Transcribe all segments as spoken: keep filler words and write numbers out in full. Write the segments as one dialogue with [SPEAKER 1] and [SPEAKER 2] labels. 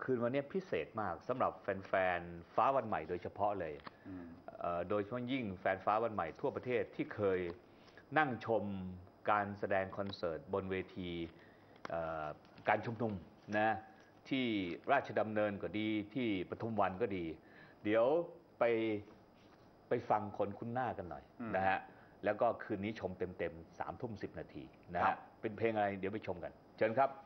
[SPEAKER 1] คืนวันนี้พิเศษมากสำหรับแฟนๆฟ้าวันใหม่โดยเฉพาะเลยโดยเฉพาะยิ่งแฟนฟ้าวันใหม่ทั่วประเทศที่เคยนั่งชมการแสดงคอนเสิร์ตบนเวทีการชุมนุมนะที่ราชดำเนินก็ดีที่ปทุมวันก็ดีเดี๋ยวไปไปฟังคนคุ้นหน้ากันหน่อยนะฮะแล้วก็คืนนี้ชมเต็มๆสามทุ่มสิบนาทีนะฮะเป็นเพลงอะไรเดี๋ยวไปชมกันเชิญครับ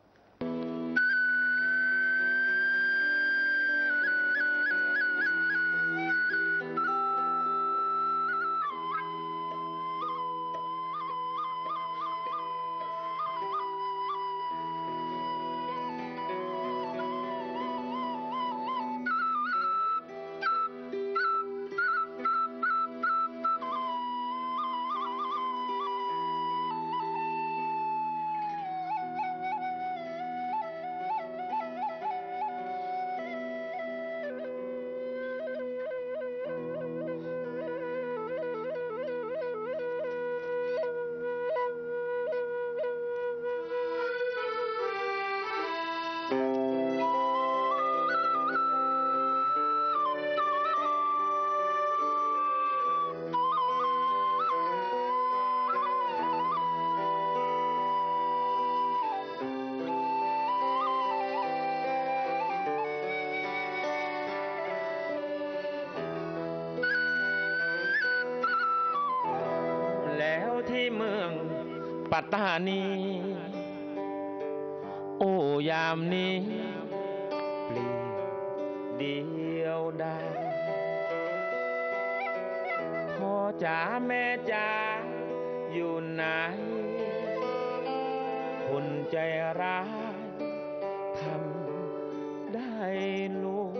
[SPEAKER 2] ที่เมืองปัตตานีโอ้ยามนี้เปลี่ยวเดียวดายพ่อจ๋าแม่จ๋าอยู่ไหนคนใจร้ายทำได้ลุง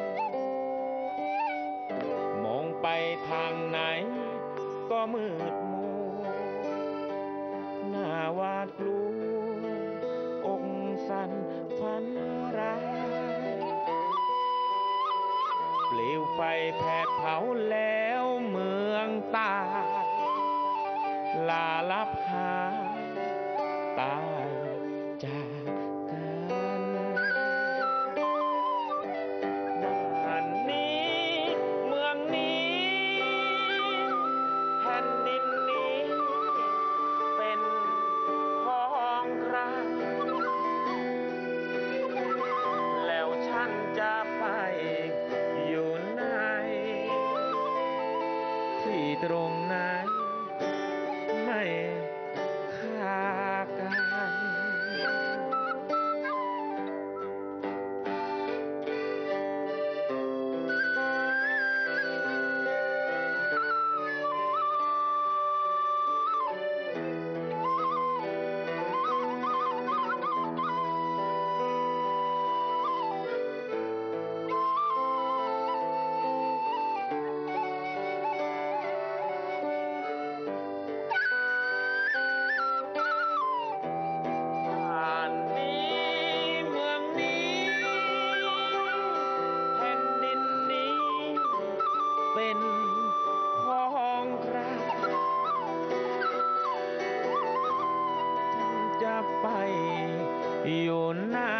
[SPEAKER 2] มองไปทางไหนก็มืดหน้าหวาดกลัวอกสั่นฝันร้ายเปลวไฟแผดเผาแล้วเมืองตายลาลับหายตายจากกันบ้านนี้เมืองนี้แผ่นดินนี้เป็นของใครแล้วฉันจะไปอยู่ไหนที่ตรงไหนไม่ฆ่ากันเป็นของใครจะไปอยู่ไหน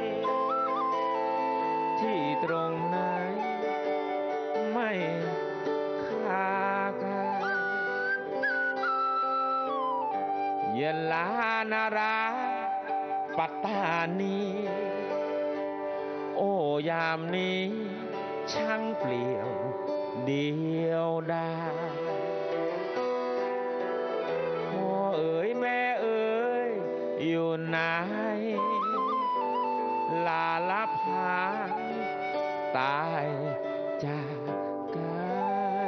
[SPEAKER 2] ที่ตรงไหนไม่ฆ่ากันยะลานาราปัตตานีโอ้ยามนี้ช่างเปลี่ยวเดียวดายพ่อเอ๋ยแม่เอ๋ยอยู่ไหนลาลับหายตายจากกัน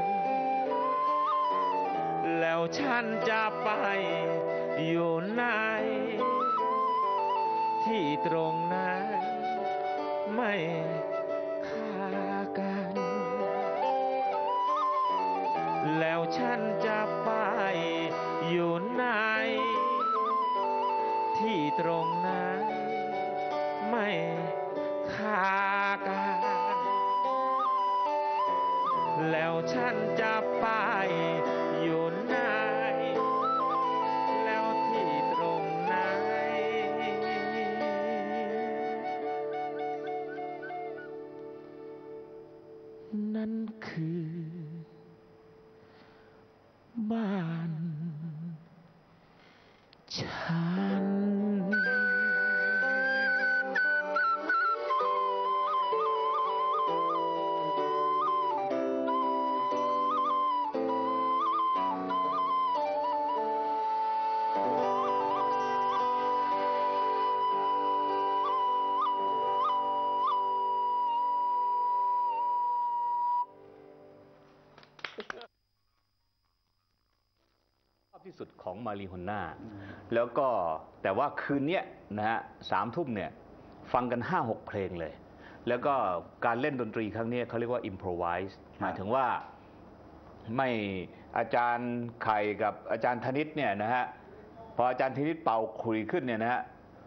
[SPEAKER 2] แล้วฉันจะไปอยู่ไหนที่ตรงนั้นไม่ฆ่ากันแล้วฉันจะไปอยู่ไหนที่ตรงนั้นไม่ฆ่ากันแล้วฉันจะไปอยู่ไหนแล้วที่ตรงไหนนั้นคือ บ้านฉัน
[SPEAKER 1] ชอบที่สุดของมารีฮอนน่าแล้วก็แต่ว่าคืนนี้นะฮะสามทุ่มเนี่ยฟังกันห้าหกเพลงเลย แล้วก็การเล่นดนตรีครั้งนี้เขาเรียกว่า improvise หมายถึงว่าไม่อาจารย์ไข่กับอาจารย์ธนิตเนี่ยนะฮะพออาจารย์ธนิตเป่าขลุ่ยขึ้นเนี่ยนะฮะ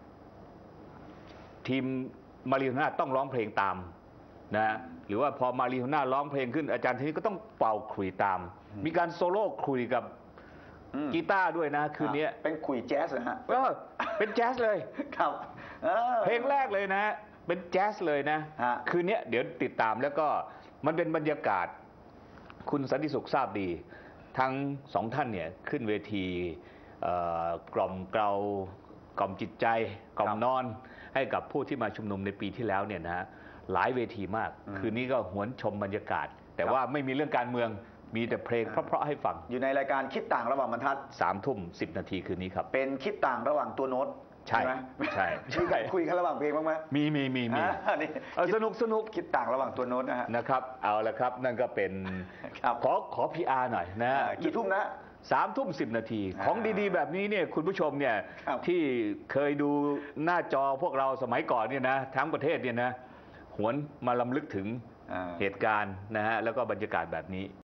[SPEAKER 1] ทีมมารีฮอนน่าต้องร้องเพลงตามนะฮะหรือว่าพอมารีฮอนน่าร้องเพลงขึ้นอาจารย์ธนิตก็ต้องเป่าขลุ่ยตาม มีการโซโล่ขลุ่ยกับกีตาร์ด้วยนะคืนนี้
[SPEAKER 3] เป็นขลุ่ยแจ๊สนะฮะ
[SPEAKER 1] เออเป็นแจ๊สเลย
[SPEAKER 3] ครับ
[SPEAKER 1] เพลงแรกเลยนะเป็นแจ๊สเลยนะคืนนี้เดี๋ยวติดตามแล้วก็มันเป็นบรรยากาศคุณสันติสุขทราบดี ทั้งสองท่านเนี่ยขึ้นเวทีกล่อมเกลากล่อมจิตใจกล่อมนอนให้กับผู้ที่มาชุมนุมในปีที่แล้วเนี่ยนะหลายเวทีมากคืนนี้ก็หวนชมบรรยากาศแต่ว่าไม่มีเรื่องการเมืองมีแต่เพลงเพราะๆให้ฟัง
[SPEAKER 3] อยู่ในรายการคิดต่างระหว่างบรรทัด
[SPEAKER 1] สามทุ่มสิบนาทีคืนนี้ครับ
[SPEAKER 3] เป็นคิดต่างระหว่างตัวโน้ต
[SPEAKER 1] ใช่ไหมใช่
[SPEAKER 3] คุยกันระหว่างเพลงบ้างไหม
[SPEAKER 1] มีมีมีมีสนุกสนุก
[SPEAKER 3] คิดต่างระหว่างตัวโน้ตนะฮะ
[SPEAKER 1] นะครับเอาละครับนั่นก็เป็นขอขอพีอาร์หน่อยนะ
[SPEAKER 3] กี่ทุ่มนะ
[SPEAKER 1] สามทุ่มสิบนาทีของดีๆแบบนี้เนี่ยคุณผู้ชมเนี่ยที่เคยดูหน้าจอพวกเราสมัยก่อนเนี่ยนะทั้งประเทศเนี่ยนะหวนมาลำลึกถึงเหตุการณ์นะฮะแล้วก็บรรยากาศแบบนี้